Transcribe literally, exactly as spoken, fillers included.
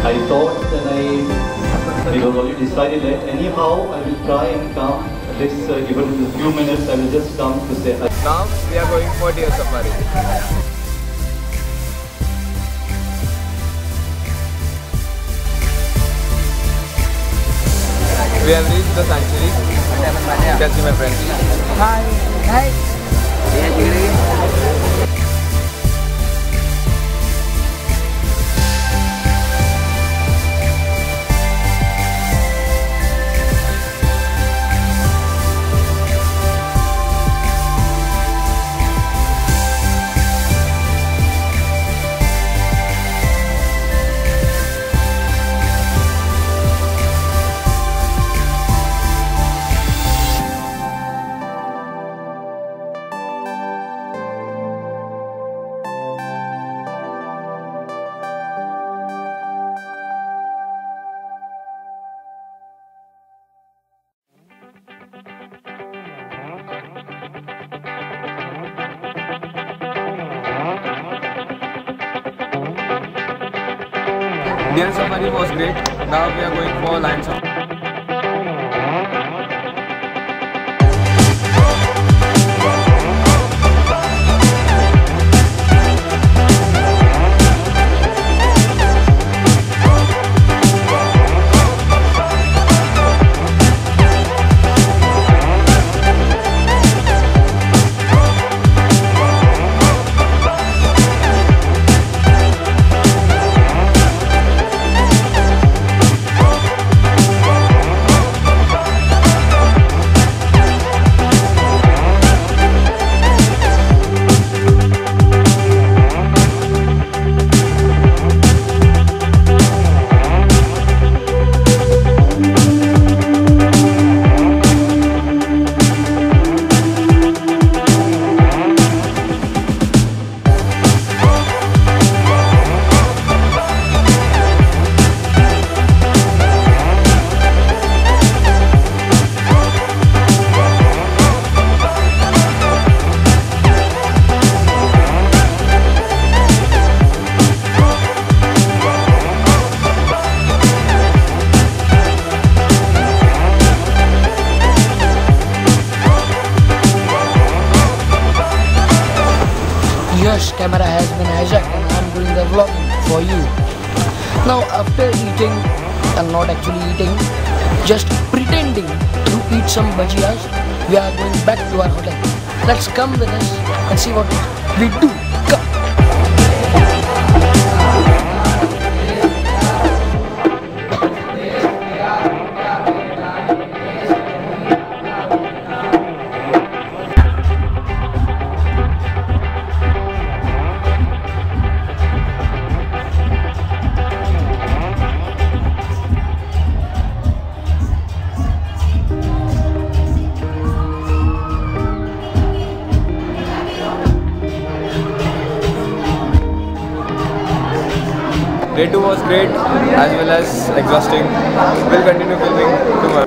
I thought that I, it was already decided that anyhow I will try and come this, uh, given a few minutes, I will just come to say hi. Now we are going for deer safari. We have reached the sanctuary. You can see my friends. Hi. Hi. Deer safari was great. Now we are going for lion safari. Yes, camera has been hijacked and I am doing the vlogging for you. Now after eating, and not actually eating, just pretending to eat some bhajiyas, we are going back to our hotel. Let's come with us and see what we do. Come. Day two was great as well as exhausting. We'll continue filming tomorrow.